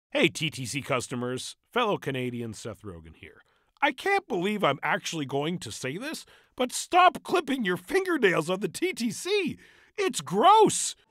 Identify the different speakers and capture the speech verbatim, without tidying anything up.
Speaker 1: Hey, T T C customers, fellow Canadian Seth Rogen here. I can't believe I'm actually going to say this, but stop clipping your fingernails on the T T C. It's gross.